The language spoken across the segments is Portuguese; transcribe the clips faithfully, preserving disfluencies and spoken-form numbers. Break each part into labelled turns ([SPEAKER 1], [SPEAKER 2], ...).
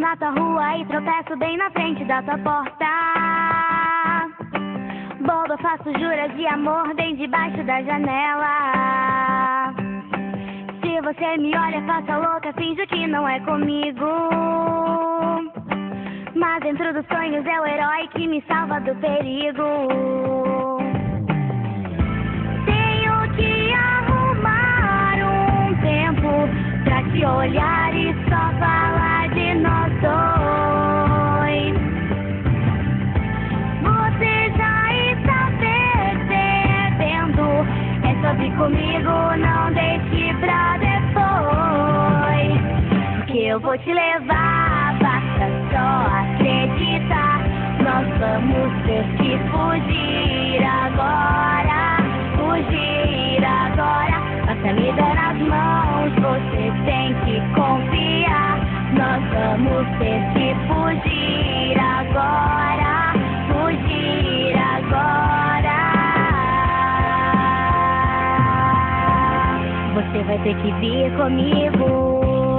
[SPEAKER 1] na tua rua e tropeço bem na frente da tua porta. Boba, faço juras de amor bem debaixo da janela. Se você me olha, faço a louca, finjo que não é comigo. Mas dentro dos sonhos é o herói que me salva do perigo. Tenho que arrumar um tempo pra te olhar e só falar de nós dois. Você já está percebendo? É sobre comigo, não deixe pra depois. Que eu vou te levar, basta só acreditar. Nós vamos ter que fugir agora, fugir agora. Basta me dar as mãos, você tem que confiar. Nós vamos ter que fugir agora, fugir agora. Você vai ter que vir comigo.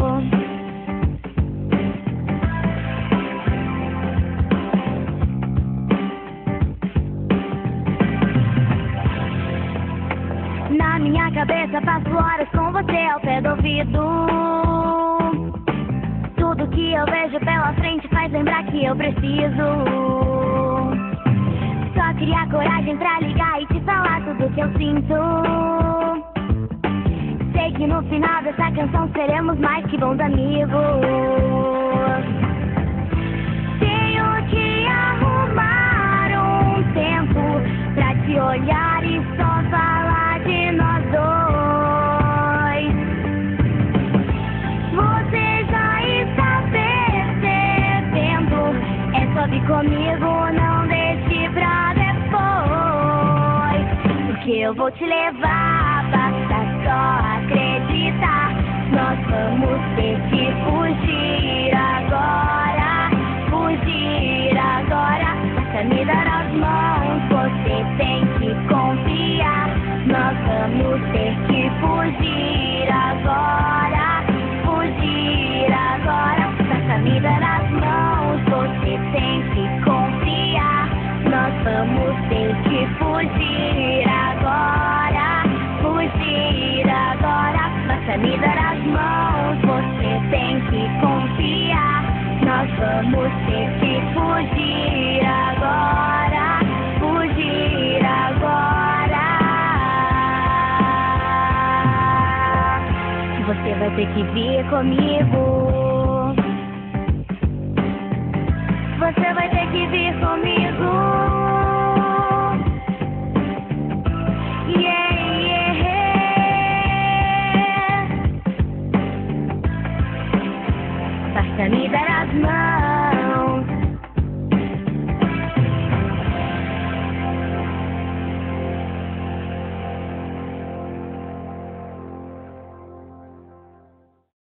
[SPEAKER 1] Na minha cabeça passo horas com você ao pé do ouvido. Tudo que eu vejo pela frente faz lembrar que eu preciso. Só criar coragem pra ligar e te falar tudo que eu sinto. Sei que no final dessa canção seremos mais que bons amigos. Tenho que arrumar um tempo pra te olhar e só falar de nós dois. Você já está percebendo? É sobre comigo, não deixe pra depois. Porque eu vou te levar, basta só acreditar. Nós vamos ter que fugir agora, fugir agora. Basta me dar as mãos, você tem que confiar. Nós vamos ter que fugir agora, fugir agora. Basta me dar as mãos, você tem que confiar. Nós vamos ter que fugir agora, fugir agora. Basta me dar as mãos, você tem que confiar. Nós vamos ter que fugir agora, fugir agora. Você vai ter que vir comigo.